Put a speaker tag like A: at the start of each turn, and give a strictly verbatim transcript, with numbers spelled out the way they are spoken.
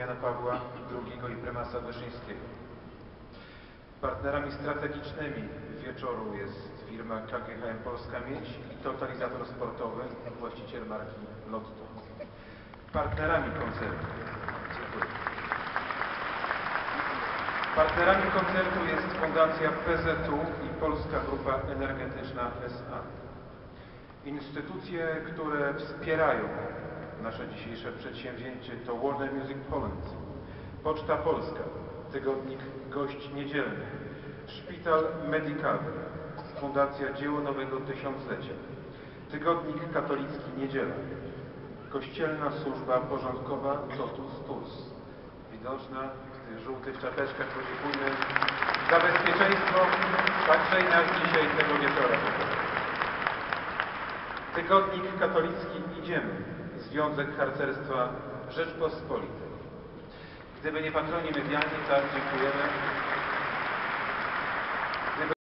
A: Jana Pawła drugiego i prymasa Wyszyńskiego. Partnerami strategicznymi wieczoru jest firma K G H M Polska Miedź i Totalizator Sportowy, właściciel marki Lotto. Partnerami koncertu, dziękuję. Partnerami koncertu jest Fundacja P Z U i Polska Grupa Energetyczna S A. Instytucje, które wspierają nasze dzisiejsze przedsięwzięcie to Warner Music Poland, Poczta Polska, tygodnik Gość Niedzielny, Szpital Medicover, Fundacja Dzieło Nowego Tysiąclecia, tygodnik katolicki Niedziela, Kościelna Służba Porządkowa Totus Tuus, widoczna w tych żółtych czapeczkach podziękujmy za bezpieczeństwo także i nas dzisiaj tego wieczora. Tygodnik katolicki Idziemy, Związek Harcerstwa Rzeczpospolitej. Gdyby nie patroni medialni, tak, dziękujemy.